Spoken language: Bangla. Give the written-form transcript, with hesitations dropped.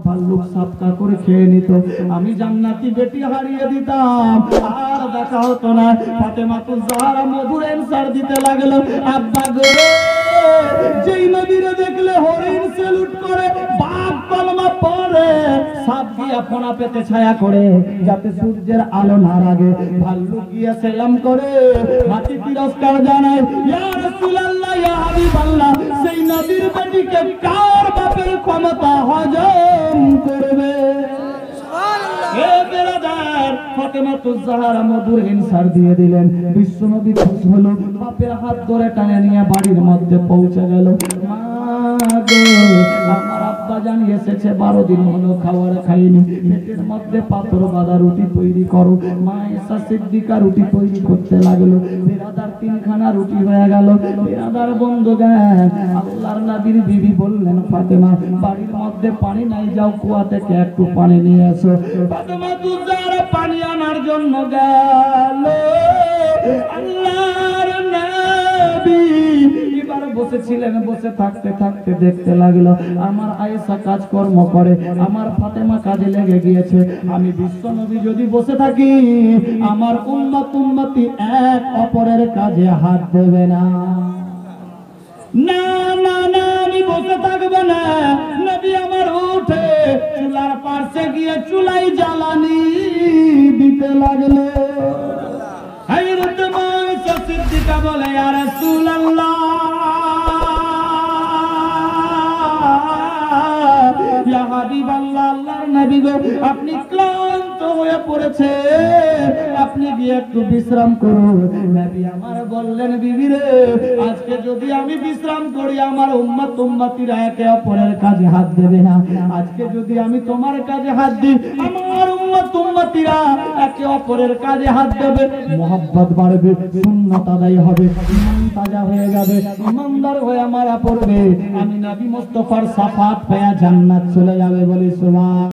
ভাল্লুক সাপকা করে খেয়ে নিত, আমি জান্নাতি বেটি হারিয়ে দিতাম, আর দেখা হতো না। ফাতেমাতুজ জাহরা মধুর অ্যানসার দিতে লাগলো, আব্বা গো, যেই নবীরে দেখলে হরিণ সেলুট করে, বাপ কলমা পড়ে, সাপ দিয়া ফোনা পেতে ছায়া করে, যাতে সূর্যের আলো না লাগে, ভাল্লুক গিয়া সেলাম করে, হাতি তিরস্কার জানায়, ইয়া রাসূলুল্লাহ, ইয়া হাবিবাল্লাহ, সেই নবীর বেটিকে কার বাপের ক্ষমতা হজম করবে? ফাতেমাতুজ জাহরা মধুর ইনসার দিয়ে দিলেন। বিশ্বনবী খুশি হলো, বাপের হাত ধরে টানে নিয়ে বাড়ির মধ্যে পৌঁছে গেল। মা গো, আমার আব্বা জানি এসেছে, 12 দিন হলো খাবার খাইনি, পেটের মধ্যে পাথর বাঁধা রুটি তৈরি করো। মা এসা সিদ্দিকা রুটি তৈরি করতে লাগলো। বিরাদার 3খানা রুটি হয়ে গেল। বিরাদার বন্ধুগান, আল্লাহর নবীর বিবি বললেন, ফাতেমা, বাড়ির মধ্যে পানি নাই, যাও কুয়া থেকে একটু পানি নিয়ে এসো। ফাতেমাতুজ জাহরা পানি আনার জন্য গেল। আল্লাহর নবী এবার বসেছিলেন, বসে থাকতে থাকতে দেখতে লাগলো, আমার আয়েশা কাজকর্ম করে, আমার ফাতেমা কাজে লেগে গিয়েছে। আমি বিশ্বনবী যদি বসে থাকি, আমার উম্মতি এক অপরের কাজে হাত দেবে না। না না না, আমি বসে থাকবো না। নবী আমার উঠে চুলার পাশে গিয়ে চুলাই জ্বালানি দিতে লাগলো। হযরত আয়েশা সিদ্দিকা বলে, ইয়া রাসূলুল্লাহ, ইয়া হাবিবাল্লাহ, আল্লাহর নবী গো, আপনি ক্লান্ত হয়ে পড়েছে, আপনি গিয়ে একটু বিশ্রাম করুন। নবী আমার বললেন, বিবি রে, আজকে যদি আমি বিশ্রাম করি, আমার উম্মতিরা একে অপরের কাজে হাত দেবে না। আজকে যদি আমি তোমার কাজে হাত দিই, আমার উম্মতিরা একে অপরের কাজে হাত দেবে, মোহাব্বত বাড়বে, সুন্নাত আদায় হবে, ঈমান তাজা হয়ে যাবে, ইমানদার হয়ে মারা পড়বে, আমি নবী মুস্তাফার শাফাত পেয়ে জান্নাত চলে যাবে। বলি সুবহান।